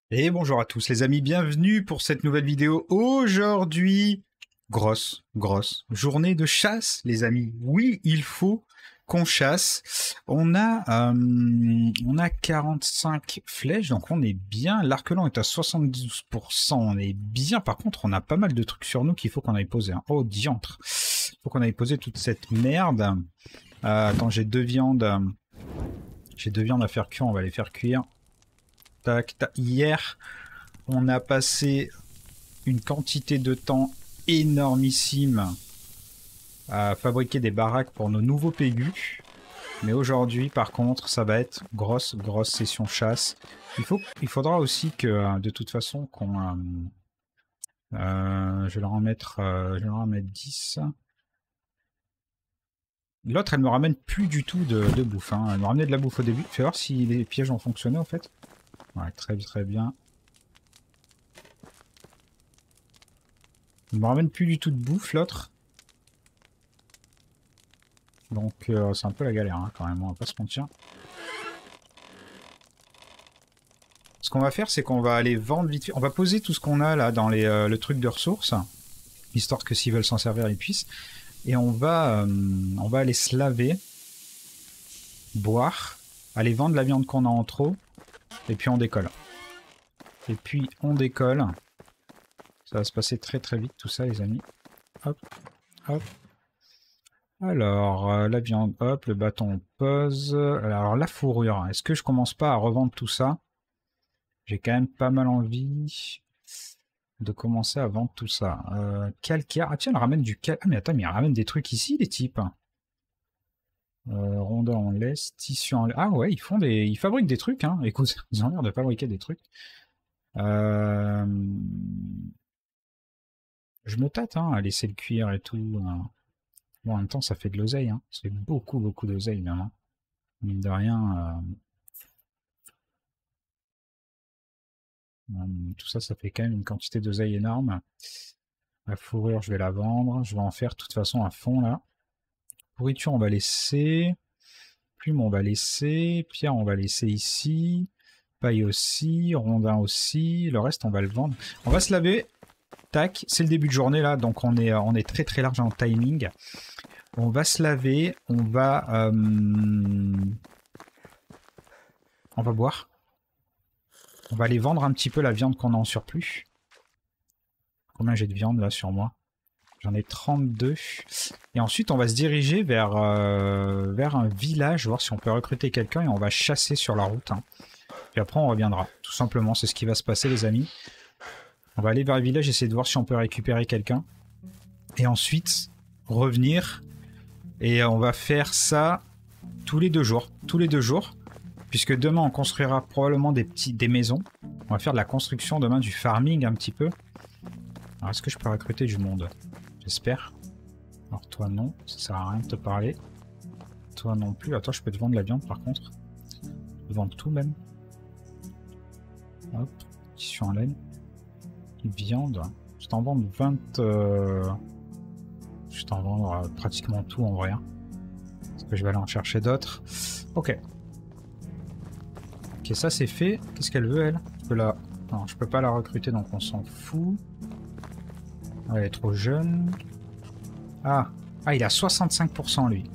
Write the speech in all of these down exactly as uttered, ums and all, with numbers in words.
Et bonjour à tous les amis, bienvenue pour cette nouvelle vidéo. Aujourd'hui, grosse, grosse journée de chasse les amis. Oui, il faut qu'on chasse. On a, euh, on a quarante-cinq flèches, donc on est bien. L'arc-lent est à soixante-douze pour cent, on est bien. Par contre, on a pas mal de trucs sur nous qu'il faut qu'on aille poser. Hein. Oh, diantre. Il faut qu'on aille poser toute cette merde. Euh, attends, j'ai deux viandes. J'ai deux viandes à faire cuire, on va les faire cuire. Tac, tac. Hier, on a passé une quantité de temps énormissime à fabriquer des baraques pour nos nouveaux pégus. Mais aujourd'hui, par contre, ça va être grosse, grosse session chasse. Il, faut, il faudra aussi que, de toute façon, qu'on... Euh, euh, je vais leur en mettre, euh, je vais leur en mettre dix. L'autre, elle me ramène plus du tout de, de bouffe. Hein. Elle me ramenait de la bouffe au début. Fais voir si les pièges ont fonctionné, en fait. Ouais, très, très bien. Il me ramène plus du tout de bouffe, l'autre. Donc, euh, c'est un peu la galère, hein, quand même, on va pas se mentir. Ce qu'on va faire, c'est qu'on va aller vendre vite fait. On va poser tout ce qu'on a, là, dans les, euh, le truc de ressources, histoire que s'ils veulent s'en servir, ils puissent. Et on va, euh, on va aller se laver, boire, aller vendre la viande qu'on a en trop, et puis on décolle. Et puis, on décolle. Ça va se passer très très vite, tout ça, les amis. Hop, hop. Alors, euh, la viande, hop, le bâton, on pose. Alors, la fourrure, est-ce que je commence pas à revendre tout ça? J'ai quand même pas mal envie de commencer à vendre tout ça. Euh, calcaire, ah tiens, elle ramène du cal... Ah mais attends, mais elle ramène des trucs ici, les types. Euh, rondeur en laisse, tissu en laisse. Ah ouais, ils font des... Ils fabriquent des trucs, hein. Écoute, ils ont l'air de fabriquer des trucs. Euh... Je me tâte, hein, à laisser le cuir et tout. Bon, en même temps, ça fait de l'oseille, hein. Ça fait beaucoup, beaucoup d'oseille, même. Hein. Mine de rien, euh... tout ça, ça fait quand même une quantité d'oseille énorme. La fourrure, je vais la vendre. Je vais en faire de toute façon à fond, là. Pourriture, on va laisser. Plume, on va laisser. Pierre, on va laisser ici. Paille aussi. Rondin aussi. Le reste, on va le vendre. On va se laver. Tac. C'est le début de journée, là. Donc, on est, on est très, très large en timing. On va se laver. On va... Euh... On va boire. On va aller vendre un petit peu la viande qu'on a en surplus. Combien j'ai de viande, là, sur moi? J'en ai trente-deux. Et ensuite, on va se diriger vers, euh, vers un village, voir si on peut recruter quelqu'un et on va chasser sur la route. Hein. Puis après, on reviendra. Tout simplement, c'est ce qui va se passer, les amis. On va aller vers le village, essayer de voir si on peut récupérer quelqu'un. Et ensuite, revenir. Et on va faire ça tous les deux jours. Tous les deux jours. Puisque demain, on construira probablement des, petits, des maisons. On va faire de la construction demain, du farming un petit peu. Alors, est-ce que je peux recruter du monde ? J'espère. Alors toi non, ça sert à rien de te parler. Toi non plus. Attends, je peux te vendre la viande par contre. Je peux vendre tout même. Hop, tissu en laine. Viande. Je t'en vends vingt... Euh... Je t'en vends euh, pratiquement tout en vrai. Parce que je vais aller en chercher d'autres. Ok. Ok, ça c'est fait. Qu'est-ce qu'elle veut elle? Je peux la... Non, je peux pas la recruter donc on s'en fout. Elle est trop jeune. Ah, ah il a soixante-cinq pour cent lui.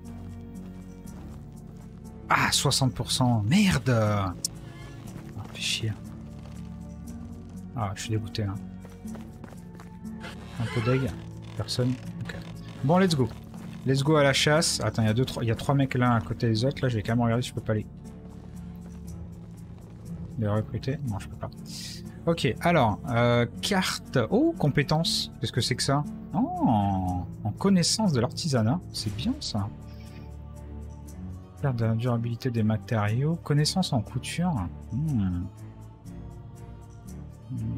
Ah, soixante pour cent. Merde. Ah, fait chier. Ah, je suis dégoûté là. Un peu d'aigle. Personne. Ok. Bon, let's go. Let's go à la chasse. Attends, il y a deux, trois, il y a trois mecs l'un à côté des autres. Là, je vais quand même regarder si je peux pas les... les recruter. Non, je peux pas. Ok, alors, euh, carte... Oh, compétences. Qu'est-ce que c'est que ça? Oh, en connaissance de l'artisanat. C'est bien, ça. Perte de la durabilité des matériaux. Connaissance en couture. Hmm. Hmm.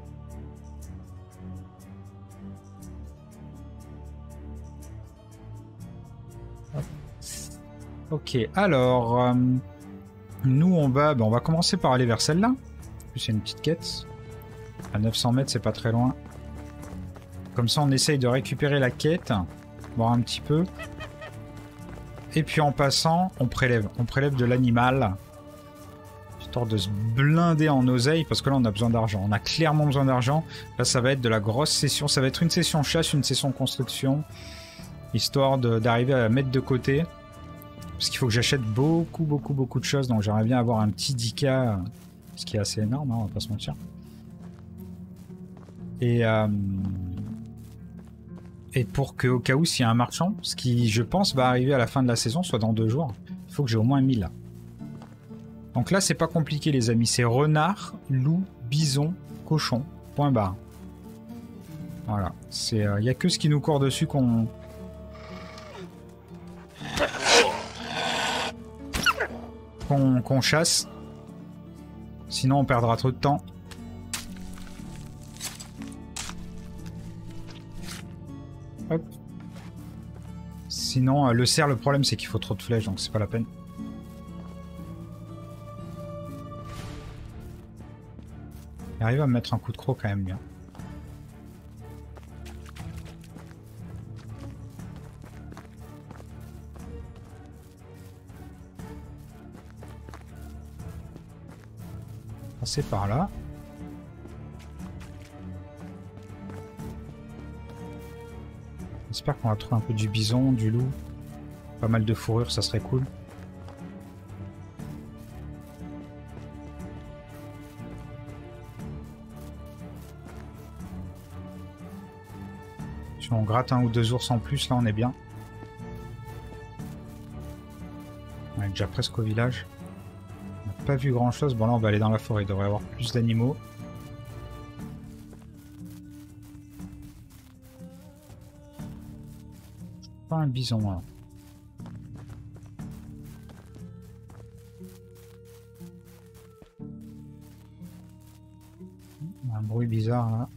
Ok, alors... Euh, nous, on va... Ben, on va commencer par aller vers celle-là. C'est une petite quête. À neuf cents mètres, c'est pas très loin. Comme ça, on essaye de récupérer la quête. Voir un petit peu. Et puis en passant, on prélève. On prélève de l'animal. Histoire de se blinder en oseille, parce que là on a besoin d'argent. On a clairement besoin d'argent. Là ça va être de la grosse session. Ça va être une session chasse, une session construction. Histoire d'arriver à la mettre de côté. Parce qu'il faut que j'achète beaucoup, beaucoup, beaucoup de choses. Donc j'aimerais bien avoir un petit dix K. Ce qui est assez énorme, hein, on va pas se mentir. Et, euh, et pour que, au cas où, s'il y a un marchand, ce qui, je pense, va arriver à la fin de la saison, soit dans deux jours, il faut que j'ai au moins mille là. Donc là, c'est pas compliqué, les amis. C'est renard, loup, bison, cochon. Point barre. Voilà. Il euh, n'y a que ce qui nous court dessus qu'on... qu'on qu'on chasse. Sinon, on perdra trop de temps. Hop. Sinon, euh, le cerf, le problème, c'est qu'il faut trop de flèches, donc c'est pas la peine. Il arrive à me mettre un coup de croc quand même bien. Passer par là. J'espère qu'on va trouver un peu du bison, du loup. Pas mal de fourrure, ça serait cool. Si on gratte un ou deux ours en plus, là on est bien. On est déjà presque au village. On n'a pas vu grand chose. Bon là on va aller dans la forêt, il devrait y avoir plus d'animaux. Pas un bison là. Un bruit bizarre là.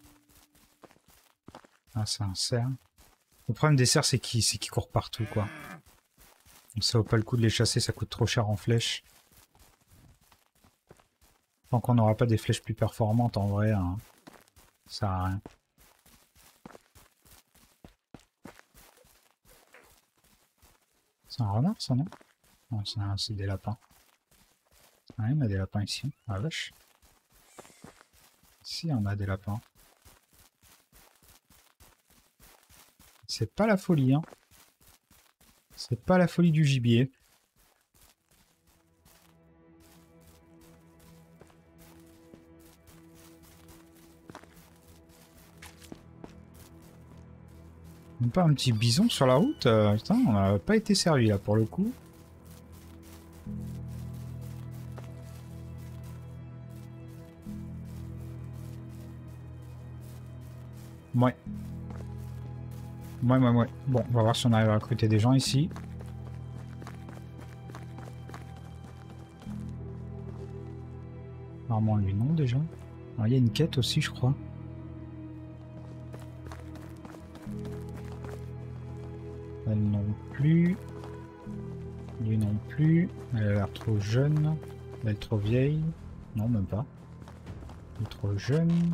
Ah, c'est un cerf. Le problème des cerfs, c'est qu'ils c'est qu'ils courent partout, quoi. Donc ça vaut pas le coup de les chasser, ça coûte trop cher en flèches. Tant qu'on n'aura pas des flèches plus performantes, en vrai, hein, ça sert à rien. C'est un renard, ça, non? Non, c'est des lapins. Ah, il y a des lapins ici. Ah, vache. Si, on a des lapins. C'est pas la folie, hein. C'est pas la folie du gibier. Même pas un petit bison sur la route, euh, putain, on n'a pas été servi là pour le coup. Ouais. Ouais, ouais, ouais. Bon, on va voir si on arrive à recruter des gens ici. Normalement, lui, non, déjà. Alors, il y a une quête aussi, je crois. Elle non plus. Lui non plus. Elle a l'air trop jeune. Elle est trop vieille. Non, même pas. Elle est trop jeune.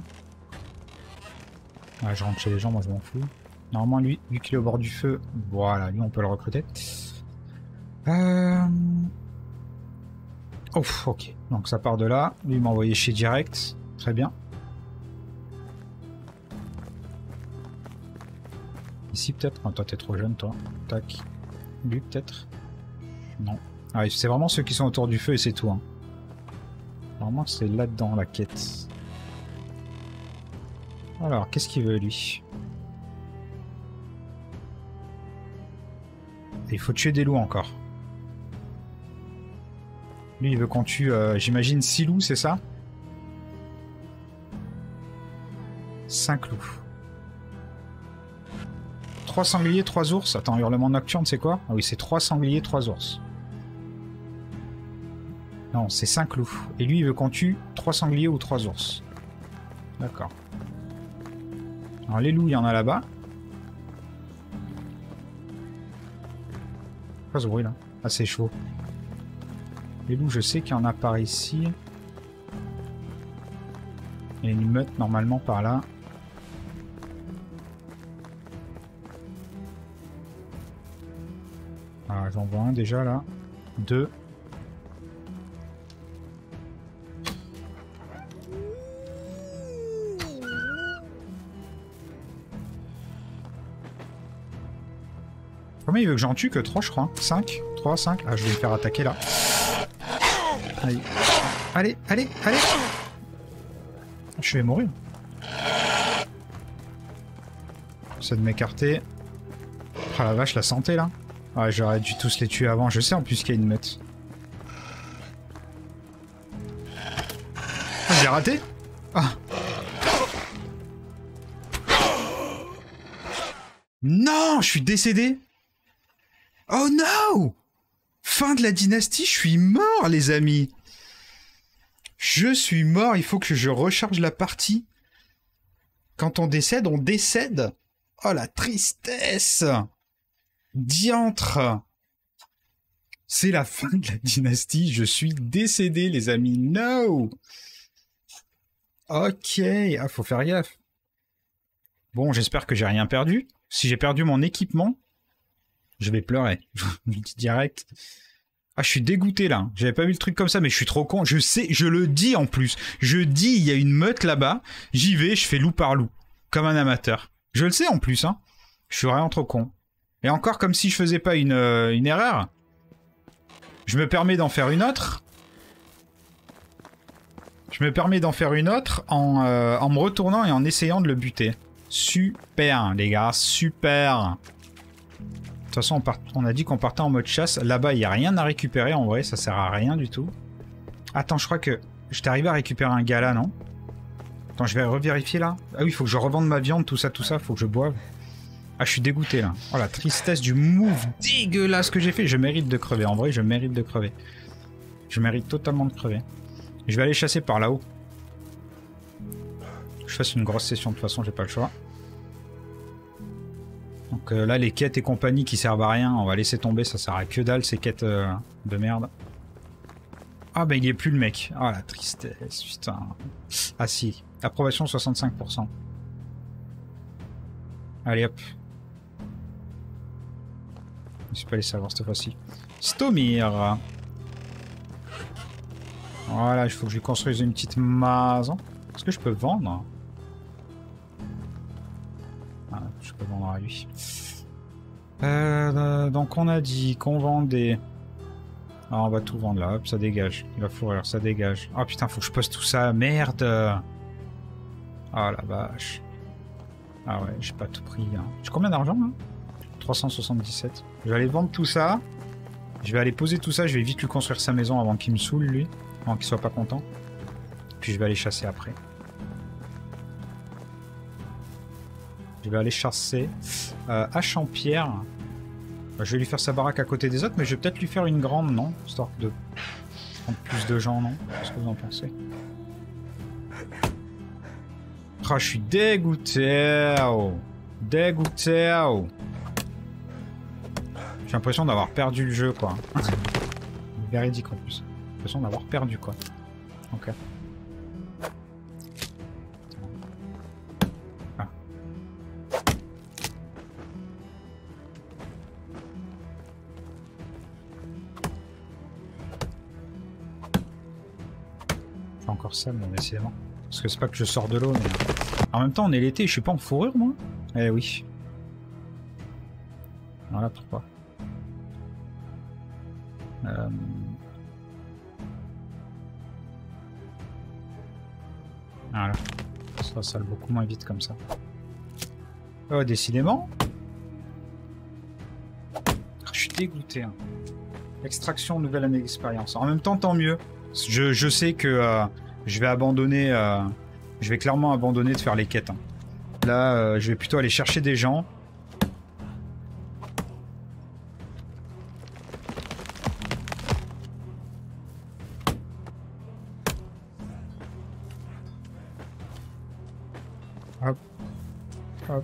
Ah, je rentre chez les gens, moi je m'en fous. Normalement, lui, vu qu'il est au bord du feu, voilà, lui on peut le recruter. Euh... Ouf, ok. Donc ça part de là. Lui il m'a envoyé chez direct. Très bien. Ici peut-être. Oh, toi t'es trop jeune, toi. Tac. Lui peut-être. Non. Ah, c'est vraiment ceux qui sont autour du feu et c'est tout. Hein. Normalement c'est là-dedans la quête. Alors, qu'est-ce qu'il veut lui? Il faut tuer des loups encore. Lui, il veut qu'on tue, euh, j'imagine, six loups, c'est ça? cinq loups. trois sangliers, trois ours. Attends, hurlement nocturne, c'est quoi? Ah oui, c'est trois sangliers, trois ours. Non, c'est cinq loups. Et lui, il veut qu'on tue trois sangliers ou trois ours. D'accord. Alors, les loups, il y en a là-bas. Quoi ce bruit là? Ah, c'est chaud. Les loups, je sais qu'il y en a par ici. Il y a une meute normalement par là. Ah, j'en vois un déjà là. Deux. Combien il veut que j'en tue? Que trois, je crois. cinq? trois, cinq? Ah, je vais me faire attaquer là. Allez, allez, allez, allez. Je vais mourir. J'essaie de m'écarter. Ah la vache, la santé là. Ouais, j'aurais dû tous les tuer avant. Je sais en plus qu'il y a une meute. Ah, j'ai raté? Ah. Non, je suis décédé. Oh no! Fin de la dynastie, je suis mort les amis. Je suis mort, il faut que je recharge la partie. Quand on décède, on décède. Oh la tristesse. Diantre. C'est la fin de la dynastie, je suis décédé les amis. No. Ok, ah faut faire gaffe. Bon, j'espère que j'ai rien perdu. Si j'ai perdu mon équipement, je vais pleurer. Je vous le dis direct. Ah, je suis dégoûté là. J'avais pas vu le truc comme ça, mais je suis trop con. Je sais, je le dis en plus. Je dis, il y a une meute là-bas. J'y vais, je fais loup par loup. Comme un amateur. Je le sais en plus, hein. Je suis vraiment trop con. Et encore comme si je faisais pas une, euh, une erreur. Je me permets d'en faire une autre. Je me permets d'en faire une autre en, euh, en me retournant et en essayant de le buter. Super, les gars, super. De toute façon, on, part... on a dit qu'on partait en mode chasse. Là-bas, il n'y a rien à récupérer. En vrai, ça sert à rien du tout. Attends, je crois que j'étais arrivé à récupérer un gars là, non? Attends, je vais revérifier là. Ah oui, il faut que je revende ma viande, tout ça, tout ça. Il faut que je boive. Ah, je suis dégoûté là. Oh, la tristesse du move dégueulasse que j'ai fait. Je mérite de crever. En vrai, je mérite de crever. Je mérite totalement de crever. Je vais aller chasser par là-haut. Je fasse une grosse session, de toute façon, j'ai pas le choix. Donc euh, là, les quêtes et compagnie qui servent à rien, on va laisser tomber, ça sert à que dalle, ces quêtes euh, de merde. Ah bah il y est plus le mec. Ah la tristesse, putain. Ah si, approbation soixante-cinq pour cent. Allez hop. Je suis pas allé savoir cette fois-ci. Stomir. Voilà, il faut que je lui construise une petite maison. Est-ce que je peux vendre? Ah, je peux vendre à lui. Euh, donc on a dit qu'on vendait. Ah, on va tout vendre là, hop, ça dégage. Il va fourrir, ça dégage. Ah putain, faut que je poste tout ça, merde. Ah la vache. Ah ouais, j'ai pas tout pris. Hein. J'ai combien d'argent là? trois cent soixante-dix-sept. Je vais aller vendre tout ça. Je vais aller poser tout ça, je vais vite lui construire sa maison avant qu'il me saoule lui. Avant qu'il soit pas content. Puis je vais aller chasser après. Je vais aller chasser euh, à Champierre. Je vais lui faire sa baraque à côté des autres, mais je vais peut-être lui faire une grande, non? Histoire de prendre plus de gens, non? Qu'est-ce que vous en pensez? Ah, je suis dégoûté. Dégoûté. J'ai l'impression d'avoir perdu le jeu, quoi. Véridique en plus. J'ai l'impression d'avoir perdu, quoi. Ok. Ah. Je fais encore ça, mais décidément. Parce que c'est pas que je sors de l'eau, mais... En même temps, on est l'été, je suis pas en fourrure, moi? Eh oui. Voilà pourquoi. Euh... Voilà. Ça sale beaucoup moins vite comme ça. Oh, décidément. Je suis dégoûté. Hein. Extraction, nouvelle année d'expérience. En même temps, tant mieux. Je, je sais que euh, je vais abandonner... Euh, je vais clairement abandonner de faire les quêtes. Hein. Là, euh, je vais plutôt aller chercher des gens. Hop. Hop.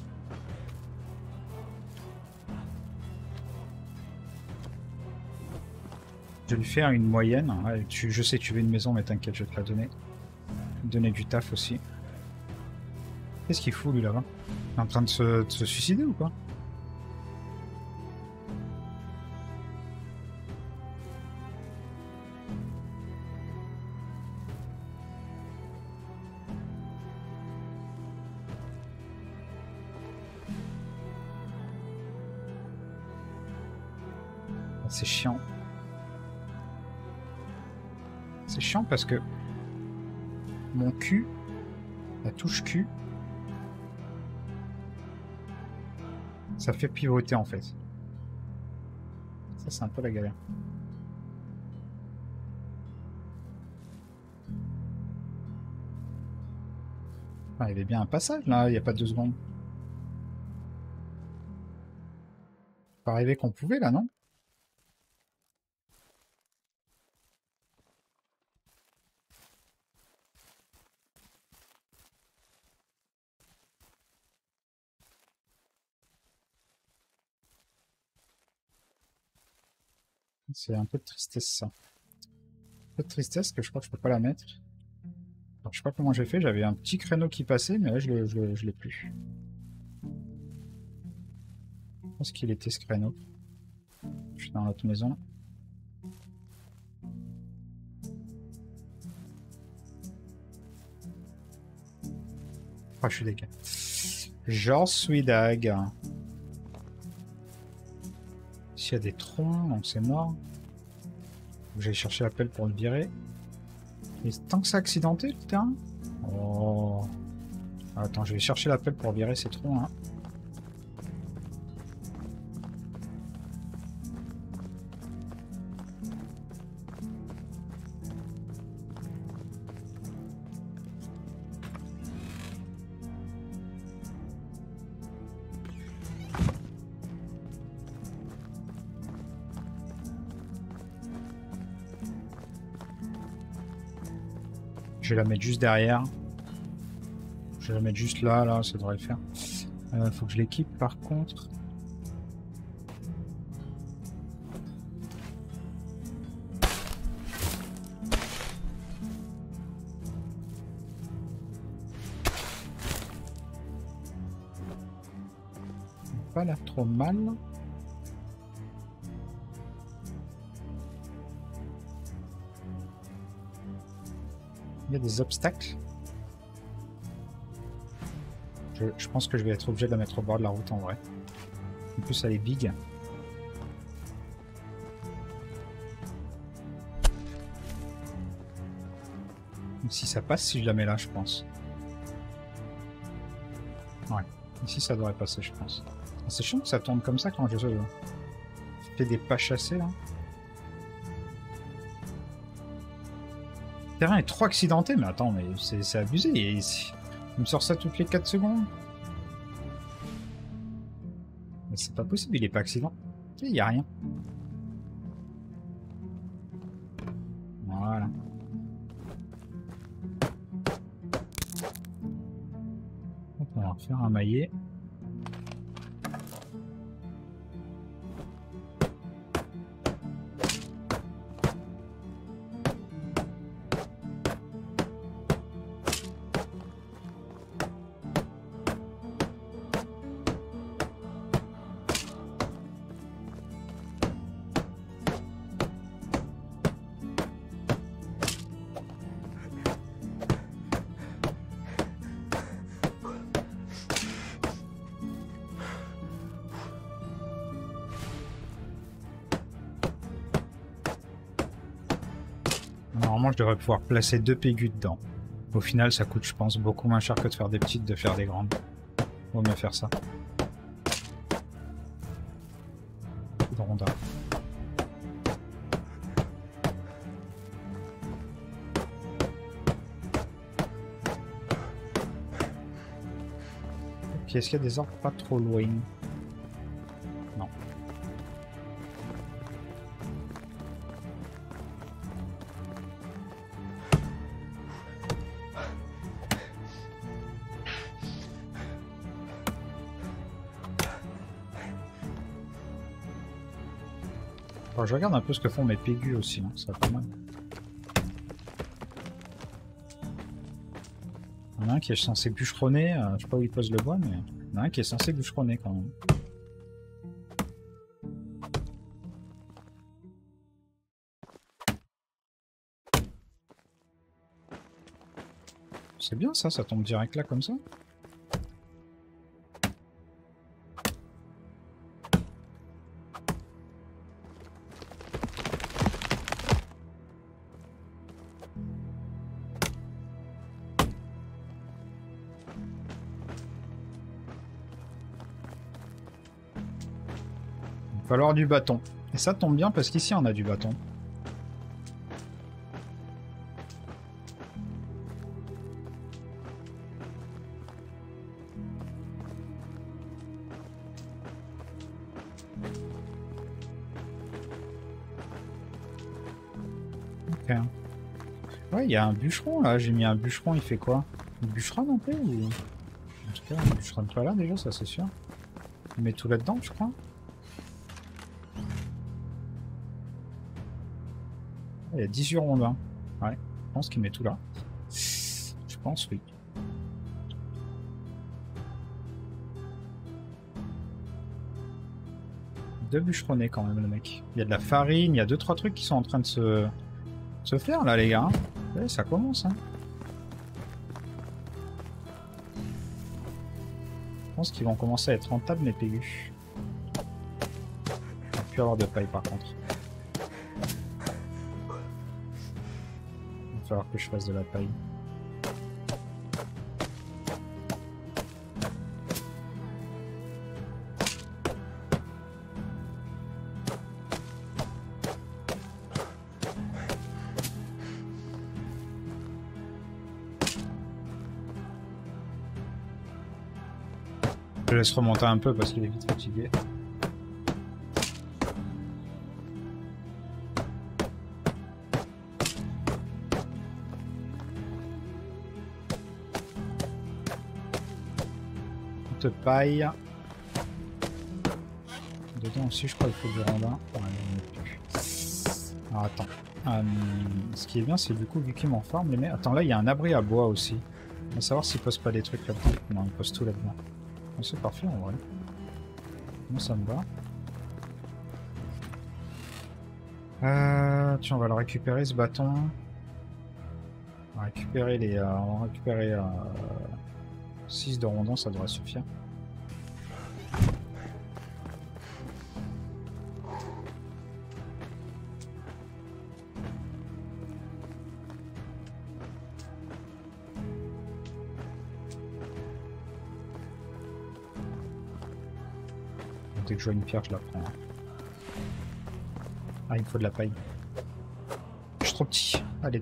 Je vais lui faire une moyenne. Ouais, tu, je sais que tu veux une maison, mais t'inquiète, je vais te la donner. Donner du taf aussi. Qu'est-ce qu'il fout lui là-bas? Il est en train de se, de se suicider ou quoi? C'est chiant. C'est chiant parce que mon cul, la touche Q, ça fait pivoter en fait. Ça c'est un peu la galère. Ah, il y avait bien un passage là, il n'y a pas deux secondes. Pas arrivé qu'on pouvait là, non? C'est un peu de tristesse ça. Un peu de tristesse que je crois que je peux pas la mettre. Alors, je sais pas comment j'ai fait, j'avais un petit créneau qui passait, mais là je, le, je, le, je l'ai plus. Je pense qu'il était ce créneau. Je suis dans l'autre maison. Ah, je suis deg. J'en suis deg. S'il y a des troncs, donc c'est mort. J'ai cherché l'appel pour le virer. Et tant que c'est accidenté le terrain. Oh. Attends, je vais chercher l'appel pour virer ces troncs. Hein. Je vais la mettre juste derrière. Je vais la mettre juste là, là, ça devrait le faire. Euh, faut que je l'équipe par contre. Pas l'air trop mal. Il y a des obstacles. Je, je pense que je vais être obligé de la mettre au bord de la route en vrai. En plus elle est big. Ici ça passe si je la mets là je pense. Ouais. Ici ça devrait passer je pense. C'est chiant que ça tourne comme ça quand je fais des pas chassés là. Le terrain est trop accidenté, mais attends, mais c'est abusé. Il, il me sort ça toutes les quatre secondes. Mais c'est pas possible, il est pas accidenté. Il n'y a rien. Voilà. Donc on va refaire un maillet. Normalement, je devrais pouvoir placer deux pégus dedans. Au final, ça coûte, je pense, beaucoup moins cher que de faire des petites, de faire des grandes. Vaut mieux faire ça. De rondin. Ok, est-ce qu'il y a des arbres pas trop loin? Non. Alors, je regarde un peu ce que font mes pégus aussi, hein. Ça va pas mal. Il y en a un qui est censé bûcheronner, euh, je sais pas où il pose le bois, mais il y en a un qui est censé bûcheronner quand même. C'est bien ça, ça tombe direct là comme ça. va falloir du bâton. Et ça tombe bien parce qu'ici on a du bâton. Ok. Ouais, il y a un bûcheron là, j'ai mis un bûcheron, il fait quoi? Une bûcheronne un peu ou... En tout cas, une bûcheronne pas là déjà, ça c'est sûr. Il met tout là-dedans, je crois. Il y a dix-huit rondins. Ouais, je pense qu'il met tout là. Je pense, oui. Deux bûcheronnés quand même, le mec. Il y a de la farine, il y a deux trois trucs qui sont en train de se, se faire là, les gars. Ouais, ça commence, hein. Je pense qu'ils vont commencer à être rentables, mes pégus. Il va plus avoir de paille par contre. Il va falloir que je fasse de la paille. Je laisse remonter un peu parce qu'il est vite fatigué. De paille. Dedans aussi, je crois qu'il faut du rondin. Ouais, non, plus. Alors attends. Euh, ce qui est bien, c'est du coup, vu qu'il m'en forme, les mecs. Attends, là, il y a un abri à bois aussi. On va savoir s'il pose pas des trucs là-dedans. Non, il pose tout là-dedans. C'est parfait en vrai. Moi ça me va. Euh, tiens, on va le récupérer ce bâton. On va récupérer les. Euh, on va récupérer euh, six de rondins, ça devrait suffire. Dès que je vois une pierre, je la prends. Ah, il me faut de la paille. Je suis trop petit. Allez.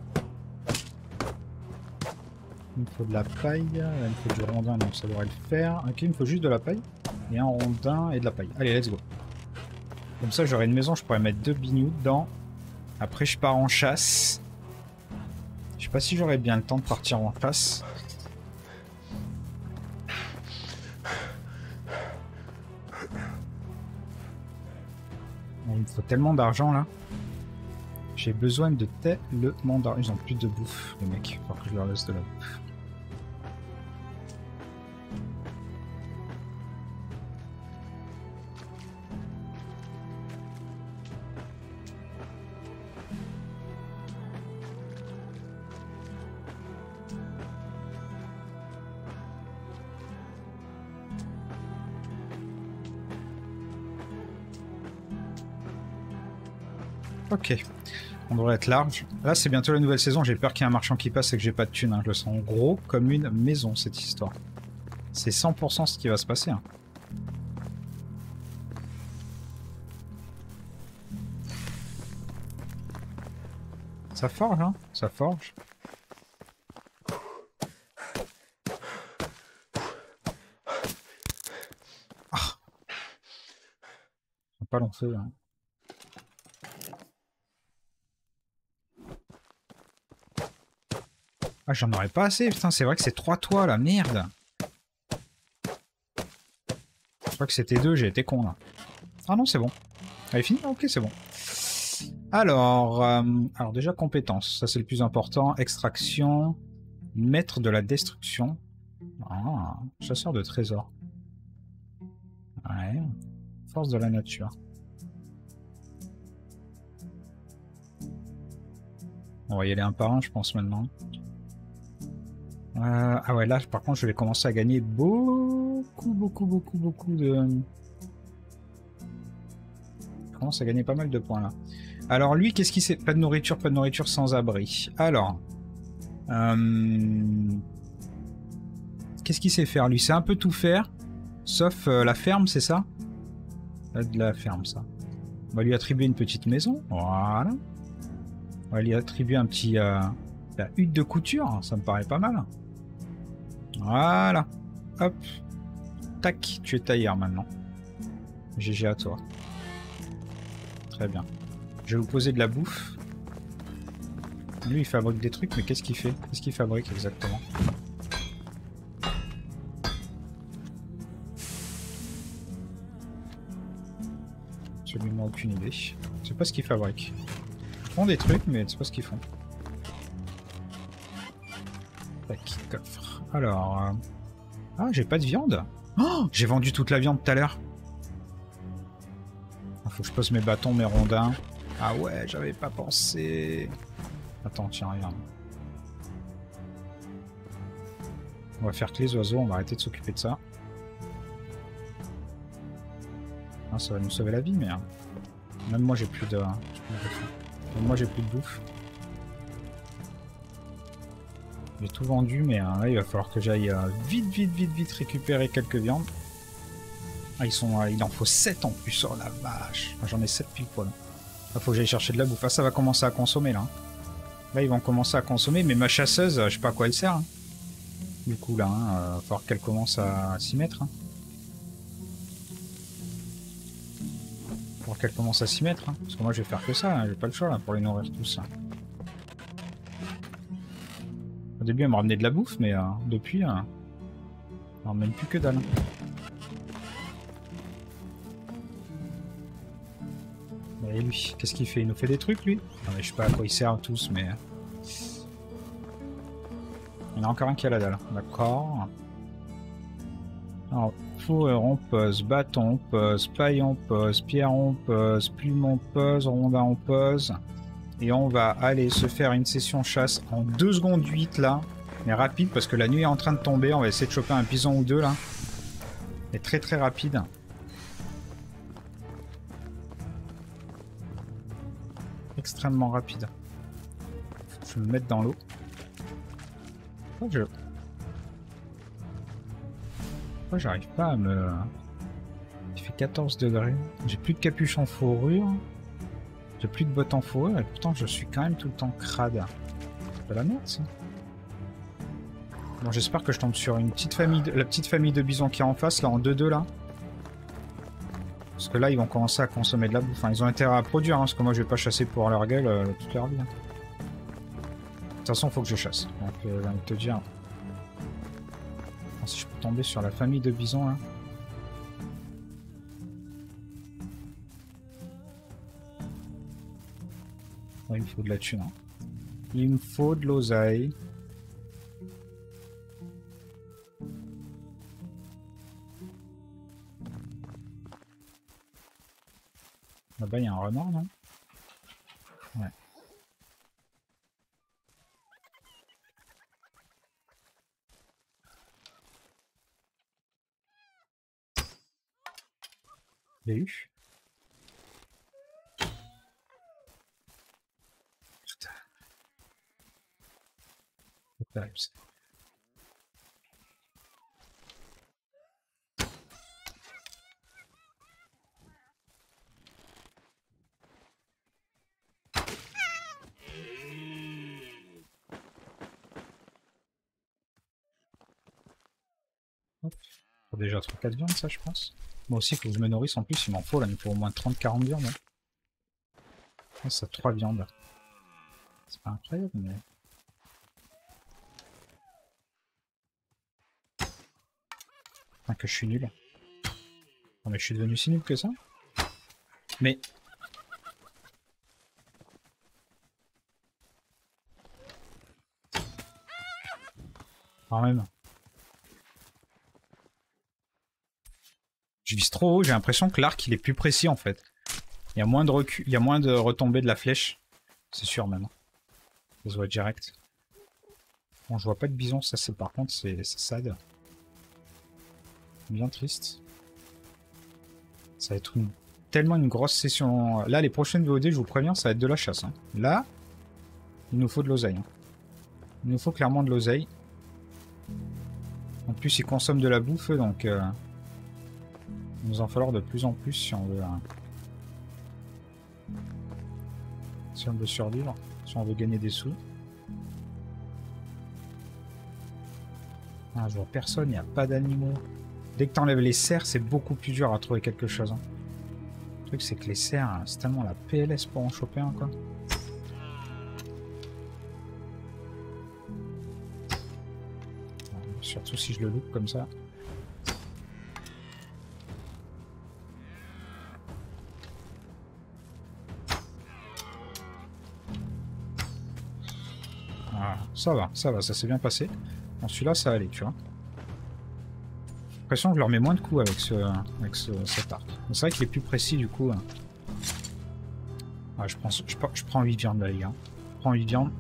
Il me faut de la paille. Là, il me faut du rondin, donc ça devrait le faire. Ok, il me faut juste de la paille. Et un rondin et de la paille. Allez, let's go. Comme ça, j'aurai une maison, je pourrais mettre deux bignoux dedans. Après, je pars en chasse. Je sais pas si j'aurai bien le temps de partir en chasse. Il me faut tellement d'argent là. J'ai besoin de tellement d'argent. Ils ont plus de bouffe, les mecs. Il faut que je leur laisse de la bouffe. Ok, on devrait être large. Là, c'est bientôt la nouvelle saison. J'ai peur qu'il y ait un marchand qui passe et que j'ai pas de thunes. Hein. Je le sens gros comme une maison, cette histoire. C'est cent pour cent ce qui va se passer. Hein. Ça forge, hein. Ça forge. Ah. Pas long feu, hein. Ah, j'en aurais pas assez, putain, c'est vrai que c'est trois toits, là, merde. Je crois que c'était deux, j'ai été con, là. Ah non, c'est bon. Elle est finie? Ok, c'est bon. Alors, euh, alors déjà, compétences, ça c'est le plus important. Extraction, maître de la destruction. Ah, chasseur de trésors. Ouais. Force de la nature. On va y aller un par un, je pense, maintenant. Euh, ah ouais, là, par contre, je vais commencer à gagner beaucoup, beaucoup, beaucoup, beaucoup de... Je commence à gagner pas mal de points, là. Alors, lui, qu'est-ce qu'il sait? Pas de nourriture, pas de nourriture, sans abri. Alors... Euh... Qu'est-ce qu'il sait faire, lui? C'est un peu tout faire, sauf euh, la ferme, c'est ça? Là, de la ferme, ça. On va lui attribuer une petite maison. Voilà. On va lui attribuer un petit... Euh, la hutte de couture. Ça me paraît pas mal. Voilà. Hop. Tac. Tu es tailleur maintenant. G G à toi. Très bien. Je vais vous poser de la bouffe. Lui, il fabrique des trucs, mais qu'est-ce qu'il fait? Qu'est-ce qu'il fabrique exactement? Absolument aucune idée. Je sais pas ce qu'ils fabriquent. Ils font des trucs, mais je sais pas ce qu'ils font. Tac, coffre. Alors... Euh... Ah, j'ai pas de viande. Oh, j'ai vendu toute la viande tout à l'heure. Faut que je pose mes bâtons, mes rondins. Ah ouais, j'avais pas pensé. Attends, tiens, regarde. On va faire que les oiseaux, on va arrêter de s'occuper de ça. Ah, ça va nous sauver la vie, mais... Hein. Même moi, j'ai plus de... Même moi, j'ai plus de bouffe. J'ai tout vendu, mais euh, là, il va falloir que j'aille euh, vite, vite, vite, vite récupérer quelques viandes. Ah, ils sont, euh, il en faut sept en plus, oh la vache. J'en ai sept pile poil. Il faut que j'aille chercher de la bouffe. Ah, ça va commencer à consommer, là. Là, ils vont commencer à consommer, mais ma chasseuse, je sais pas à quoi elle sert. Hein. Du coup, là, il hein, euh, va falloir qu'elle commence à s'y mettre. Hein. Il va falloir qu'elle commence à s'y mettre. Hein. Parce que moi, je vais faire que ça. Hein. J'ai pas le choix, là, pour les nourrir tous. Hein. Au début, elle m'a ramené de la bouffe, mais euh, depuis, euh, elle ramène plus que dalle. Et lui, qu'est-ce qu'il fait? Il nous fait des trucs, lui? Non, mais je sais pas à quoi il sert tous, mais... Il y en a encore un qui a la dalle. D'accord. Alors, fourrure, on pose, bâton, on pose, paille, on pose, pierre, on pose, plume, on pose, rondin, on pose. Et on va aller se faire une session chasse en deux secondes huit, là. Mais rapide, parce que la nuit est en train de tomber. On va essayer de choper un bison ou deux, là. Et très très rapide. Extrêmement rapide. Faut que je me mette dans l'eau. Pourquoi je... Pourquoi j'arrive pas à me... Il fait quatorze degrés. J'ai plus de capuche en fourrure. J'ai plus de bottes en fourrure. Et pourtant je suis quand même tout le temps crade. C'est de la merde ça. Bon, j'espère que je tombe sur une petite famille... De... La petite famille de bisons qui est en face, là, en deux deux là. Parce que là, ils vont commencer à consommer de la bouffe. Enfin, ils ont intérêt à produire, hein, parce que moi, je vais pas chasser pour leur gueule euh, toute leur vie. Hein. De toute façon, il faut que je chasse. Donc, euh, j'ai envie de te dire... Enfin, si je peux tomber sur la famille de bisons, là... Ouais, il me faut de la thune. Hein. Il me faut de l'oseille. Là-bas, il y a un renard, non? Ouais. J'ai eu. Putain. C'est terrible, ça. Hop. Faut déjà trois quatre viandes, ça, je pense. Moi aussi, il faut que je me nourrisse. En plus, il m'en faut, là. Il me faut au moins trente quarante viandes. Hein. Ah, ça, trois viandes. C'est pas incroyable, mais... Enfin, que je suis nul. Non, mais je suis devenu si nul que ça. Mais... Quand même... Je vise trop haut, j'ai l'impression que l'arc il est plus précis en fait. Il y a moins de recul, il y a moins de retombées de la flèche. C'est sûr même. Ça se voit direct. Bon, je vois pas de bison, ça c'est par contre c'est sad. Bien triste. Ça va être une, tellement une grosse session. Là les prochaines V O D, je vous préviens, ça va être de la chasse. Hein. Là, il nous faut de l'oseille. Hein. Il nous faut clairement de l'oseille. En plus ils consomment de la bouffe donc... Euh... Il nous en falloir de plus en plus si on veut... Hein. Si on veut survivre, si on veut gagner des sous. Ah, je vois personne, il n'y a pas d'animaux. Dès que tu enlèves les cerfs, c'est beaucoup plus dur à trouver quelque chose. Hein. Le truc, c'est que les cerfs, c'est tellement la P L S pour en choper un, quoi. Surtout si je le loupe comme ça. Voilà, ça va, ça va, ça s'est bien passé. Bon, celui-là, ça allait, tu vois. J'ai l'impression que je leur mets moins de coups avec, ce, avec ce, cet arc. C'est vrai qu'il est plus précis, du coup. Ah, je, prends, je, je prends huit viandes, là, les gars. Je prends huit viandes.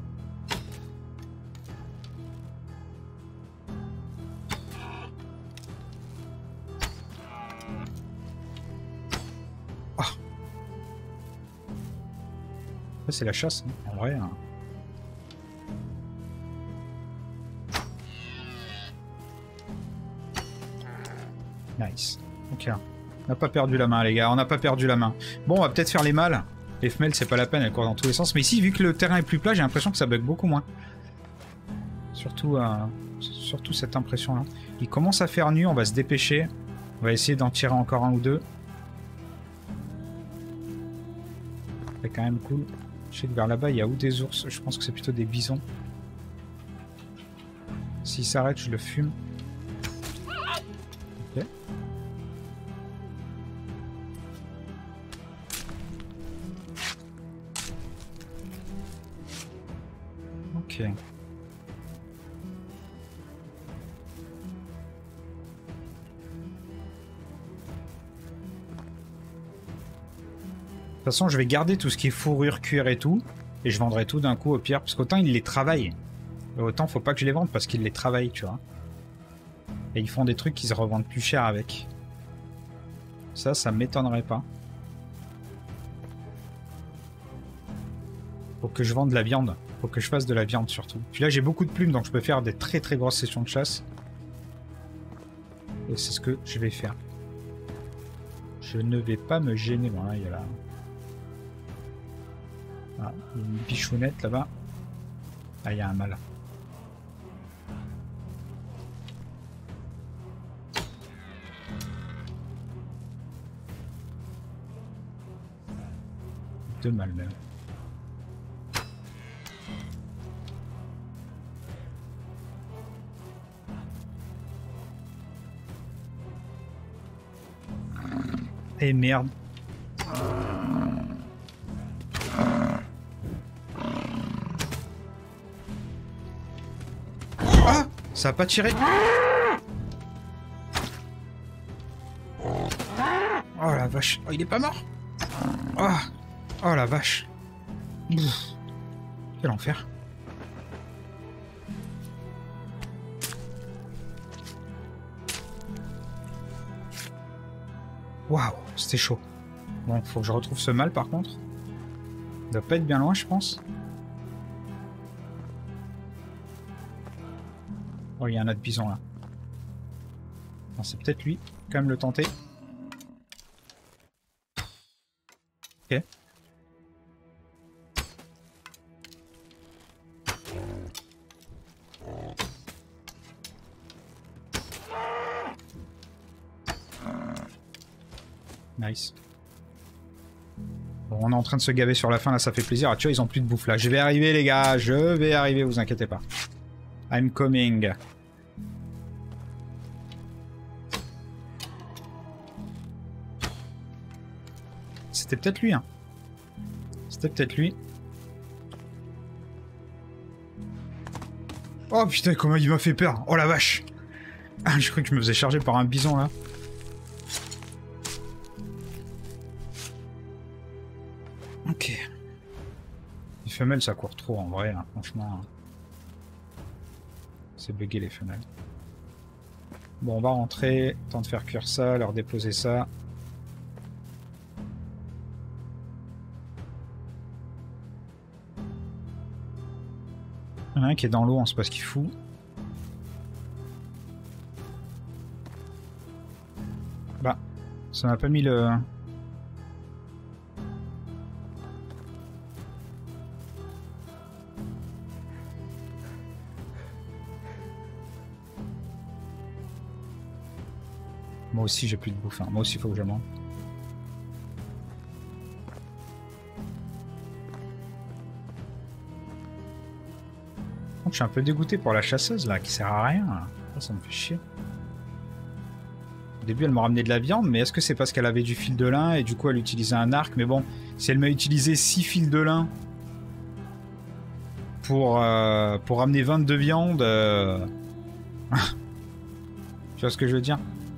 Ah. C'est la chasse, hein, en vrai. Hein. Nice. Ok. On n'a pas perdu la main, les gars. On n'a pas perdu la main. Bon, on va peut-être faire les mâles. Les femelles, c'est pas la peine. Elles courent dans tous les sens. Mais ici, vu que le terrain est plus plat, j'ai l'impression que ça bug beaucoup moins. Surtout, euh, surtout cette impression-là. Il commence à faire nu. On va se dépêcher. On va essayer d'en tirer encore un ou deux. C'est quand même cool. Je sais que vers là-bas, il y a où des ours. Je pense que c'est plutôt des bisons. S'il s'arrête, je le fume. Ok. Ok. De toute façon, je vais garder tout ce qui est fourrure, cuir et tout. Et je vendrai tout d'un coup au pire. Parce qu'autant il les travaille. Autant faut pas que je les vende parce qu'il les travaille, tu vois. Et ils font des trucs qui se revendent plus cher avec. Ça, ça m'étonnerait pas. Faut que je vende de la viande. Faut que je fasse de la viande surtout. Puis là, j'ai beaucoup de plumes, donc je peux faire des très très grosses sessions de chasse. Et c'est ce que je vais faire. Je ne vais pas me gêner. Bon, là, il y a la... Ah, il y a une bichounette là-bas. Ah, il y a un mâle. Deux mâles même. Et merde. Ah, ça a pas tiré. Oh la vache. Oh, il est pas mort. Oh, oh la vache. Ouf. Quel enfer. Waouh, c'était chaud. Bon, faut que je retrouve ce mâle par contre. Il doit pas être bien loin, je pense. Oh, il y a un autre bison là. C'est peut-être lui. Quand même le tenter. Ok. Nice. Bon, on est en train de se gaver sur la fin, là, ça fait plaisir. Ah, tu vois, ils ont plus de bouffe, là. Je vais arriver, les gars. Je vais arriver, vous inquiétez pas. I'm coming. C'était peut-être lui, hein. C'était peut-être lui. Oh, putain, comment il m'a fait peur. Oh, la vache. Ah, je croyais que je me faisais charger par un bison, là. Ok. Les femelles, ça court trop en vrai, hein, franchement. C'est bugué les femelles. Bon, on va rentrer. Temps de faire cuire ça, leur déposer ça. Il y en a un qui est dans l'eau, on sait pas ce qu'il fout. Bah, Ça m'a pas mis le... Moi aussi j'ai plus de bouffe, hein. Moi aussi il faut que je mange. Je suis un peu dégoûté pour la chasseuse là, qui sert à rien. Ça, ça me fait chier. Au début elle m'a ramené de la viande, mais est-ce que c'est parce qu'elle avait du fil de lin et du coup elle utilisait un arc? Mais bon, si elle m'a utilisé six fils de lin pour, euh, pour ramener vingt-deux viandes... Euh... tu vois ce que je veux dire?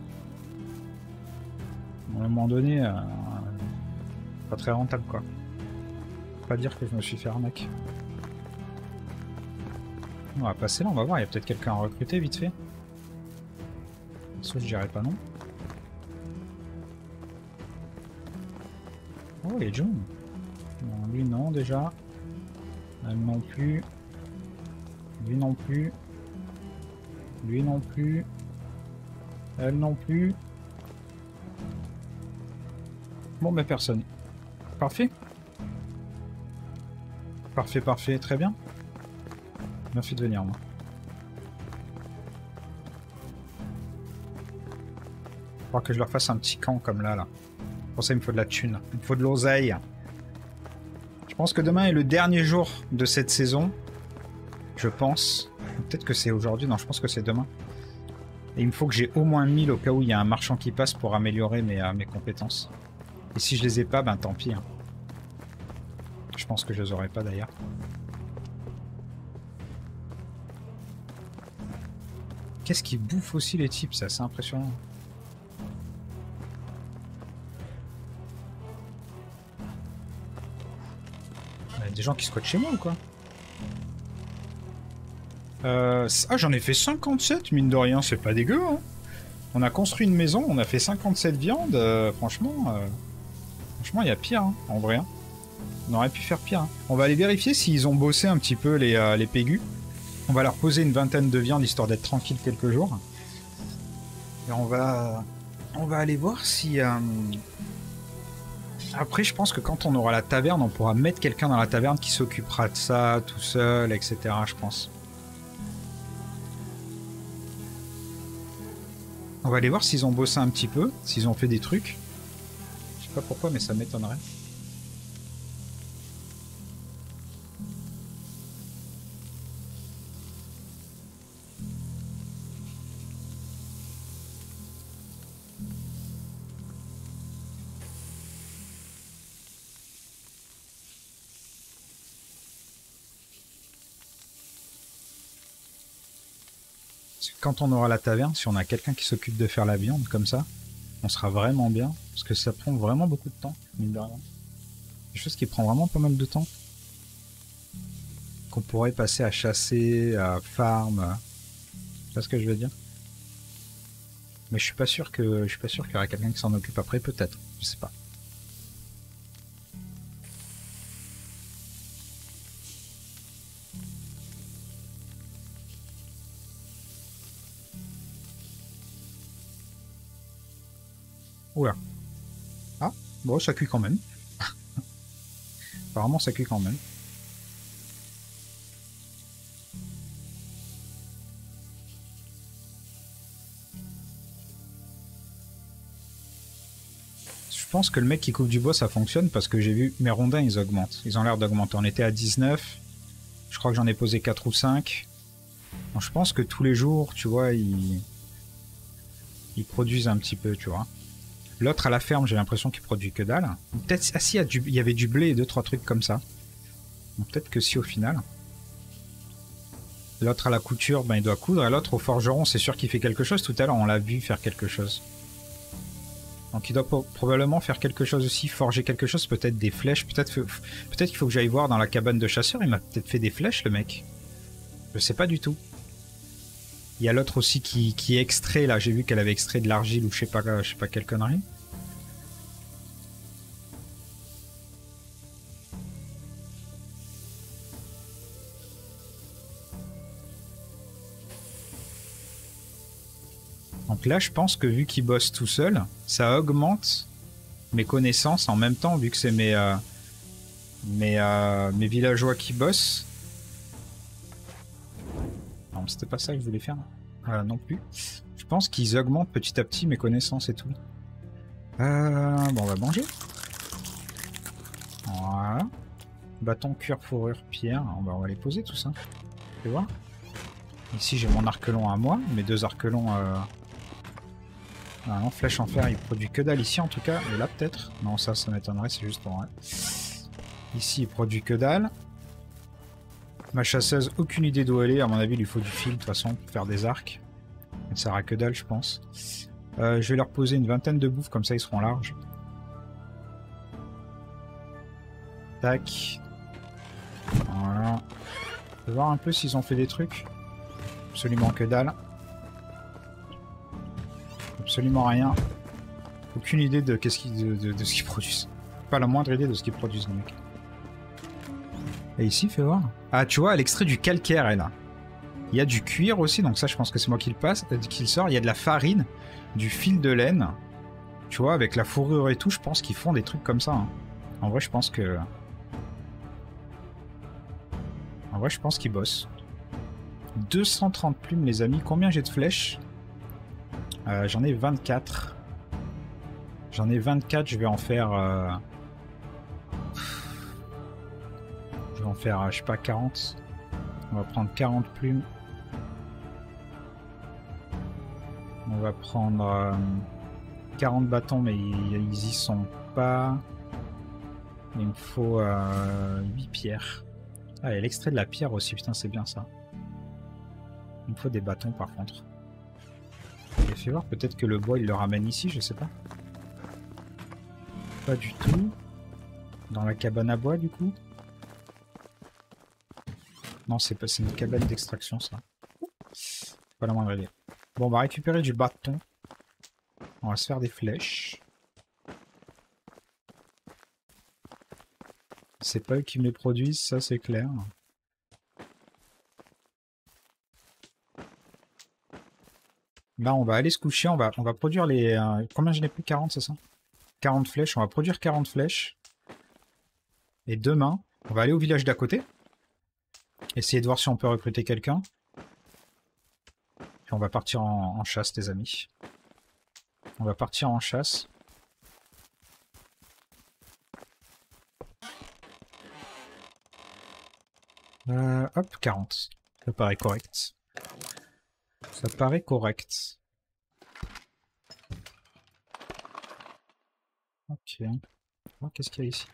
À un moment donné, euh, pas très rentable quoi. Faut pas dire que je me suis fait arnaquer. On va passer là, on va voir, il y a peut-être quelqu'un à recruter vite fait. Ça je dirais pas non. Oh, et John. Non, lui non déjà. Elle non plus. Lui non plus. Lui non plus. Elle non plus. Bon, mais personne. Parfait. Parfait, parfait, très bien. Merci de venir, moi. Il faudra que je leur fasse un petit camp comme là, là. Pour ça, il me faut de la thune. Il me faut de l'oseille. Je pense que demain est le dernier jour de cette saison. Je pense. Peut-être que c'est aujourd'hui. Non, je pense que c'est demain. Et il me faut que j'ai au moins mille au cas où il y a un marchand qui passe pour améliorer mes, euh, mes compétences. Et si je les ai pas, ben tant pis. Hein. Je pense que je les aurai pas d'ailleurs. Qu'est-ce qu'ils bouffent aussi les types, c'est assez impressionnant. Il y a des gens qui squattent chez moi ou quoi? euh, Ah, j'en ai fait cinquante-sept, mine de rien, c'est pas dégueu. Hein. On a construit une maison, on a fait cinquante-sept viandes, euh, franchement, euh, franchement, il y a pire, hein, en vrai. Hein. On aurait pu faire pire. Hein. On va aller vérifier s'ils ont bossé un petit peu les, euh, les pégus. On va leur poser une vingtaine de viandes histoire d'être tranquille quelques jours. Et on va, on va aller voir si... Euh... Après, je pense que quand on aura la taverne, on pourra mettre quelqu'un dans la taverne qui s'occupera de ça tout seul, et cetera. Je pense. On va aller voir s'ils ont bossé un petit peu, s'ils ont fait des trucs. Je sais pas pourquoi, mais ça m'étonnerait. Quand on aura la taverne, si on a quelqu'un qui s'occupe de faire la viande comme ça, on sera vraiment bien. Parce que ça prend vraiment beaucoup de temps, mine de rien. Quelque chose qui prend vraiment pas mal de temps. Qu'on pourrait passer à chasser, à farm. Tu vois ce que je veux dire? Mais je suis pas sûr que je suis pas sûr qu'il y aura quelqu'un qui s'en occupe après, peut-être. Je sais pas. Oula. Ah, bon, ça cuit quand même. Apparemment, ça cuit quand même. Je pense que le mec qui coupe du bois, ça fonctionne parce que j'ai vu mes rondins, ils augmentent. Ils ont l'air d'augmenter. On était à dix-neuf. Je crois que j'en ai posé quatre ou cinq. Donc, je pense que tous les jours, tu vois, ils... ils produisent un petit peu, tu vois. L'autre à la ferme, j'ai l'impression qu'il produit que dalle. Peut-être, ah si, il y avait du blé et deux, trois trucs comme ça. Peut-être que si au final. L'autre à la couture, ben il doit coudre. Et l'autre au forgeron, c'est sûr qu'il fait quelque chose. Tout à l'heure, on l'a vu faire quelque chose. Donc il doit probablement faire quelque chose aussi, forger quelque chose, peut-être des flèches. Peut-être peut-être qu'il faut que j'aille voir dans la cabane de chasseur. Il m'a peut-être fait des flèches, le mec. Je sais pas du tout. Il y a l'autre aussi qui, qui extrait, là. J'ai vu qu'elle avait extrait de l'argile ou je sais pas, je sais pas quelle connerie. Donc là, je pense que vu qu'il bosse tout seul, ça augmente mes connaissances en même temps, vu que c'est mes, euh, mes, euh, mes villageois qui bossent. Non, c'était pas ça que je voulais faire. Euh, non plus. Je pense qu'ils augmentent petit à petit mes connaissances et tout. Euh, bon, on va manger. Voilà. Bâton, cuir, fourrure, pierre. On va, on va les poser tout ça. Tu vois. Ici, j'ai mon arquelon à moi. Mes deux arquelons... Euh... Ah non, flèche en fer, il produit que dalle ici en tout cas. Et là, peut-être. Non, ça, ça m'étonnerait, c'est juste pour... Ouais. Ici, il produit que dalle. Ma chasseuse, aucune idée d'où elle est. À mon avis, il lui faut du fil, de toute façon, pour faire des arcs. Ça sert à que dalle, je pense. Euh, je vais leur poser une vingtaine de bouffes, comme ça, ils seront larges. Tac. Voilà. On va voir un peu s'ils ont fait des trucs. Absolument que dalle. Absolument rien. Aucune idée de, qu'est-ce qu'ils, de, de, de ce qu'ils produisent. Pas la moindre idée de ce qu'ils produisent, les mecs. Et ici, fais voir. Ah, tu vois, à l'extrait du calcaire, est là. Il y a du cuir aussi, donc ça, je pense que c'est moi qui le passe, euh, qui le sort. Il y a de la farine, du fil de laine. Tu vois, avec la fourrure et tout, je pense qu'ils font des trucs comme ça. Hein. En vrai, je pense que... En vrai, je pense qu'ils bossent. deux cent trente plumes, les amis. Combien j'ai de flèches? euh, J'en ai vingt-quatre. J'en ai vingt-quatre, je vais en faire... Euh... Je vais en faire, je sais pas, quarante. On va prendre quarante plumes. On va prendre euh, quarante bâtons, mais ils, ils y sont pas. Il me faut euh, huit pierres. Ah, il y a l'extrait de la pierre aussi, putain, c'est bien ça. Il me faut des bâtons par contre. Et fais voir, peut-être que le bois il le ramène ici, je sais pas. Pas du tout. Dans la cabane à bois, du coup. Non, c'est pas, c'est une cabane d'extraction, ça. Pas la moindre idée. Bon, on va récupérer du bâton. On va se faire des flèches. C'est pas eux qui me les produisent, ça c'est clair. Là, on va aller se coucher, on va, on va produire les... Euh, combien j'en ai plus? quarante, c'est ça? quarante flèches, on va produire quarante flèches. Et demain, on va aller au village d'à côté. Essayer de voir si on peut recruter quelqu'un. Puis on va partir en, en chasse, les amis. On va partir en chasse. Euh, hop, quarante. Ça paraît correct. Ça paraît correct. Ok. Oh, qu'est-ce qu'il y a ici?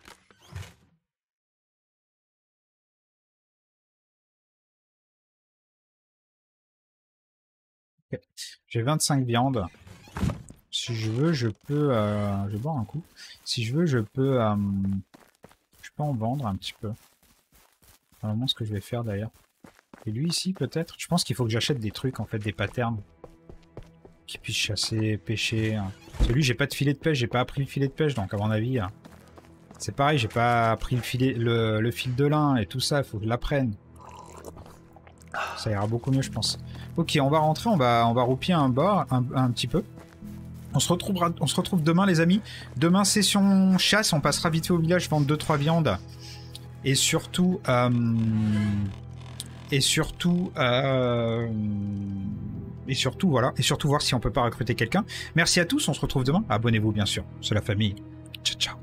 Okay. J'ai vingt-cinq viandes. Si je veux, je peux... Euh, je vais boire un coup. Si je veux, je peux... Euh, je peux en vendre un petit peu. C'est vraiment ce que je vais faire d'ailleurs. Et lui ici peut-être. Je pense qu'il faut que j'achète des trucs en fait, des patterns. Qui puissent chasser, pêcher. Celui, j'ai pas de filet de pêche, j'ai pas appris le filet de pêche, donc à mon avis... C'est pareil, j'ai pas appris le, filet, le, le fil de lin et tout ça, il faut que je l'apprenne. Ça ira beaucoup mieux, je pense. Ok, on va rentrer, on va, on va roupier un bar un, un petit peu. On se, retrouvera, on se retrouve demain, les amis. Demain, session chasse, on passera vite fait au village, vendre deux trois viandes. Et surtout... Euh, et surtout... Euh, et surtout, voilà. Et surtout voir si on peut pas recruter quelqu'un. Merci à tous, on se retrouve demain. Abonnez-vous, bien sûr. C'est la famille. Ciao, ciao.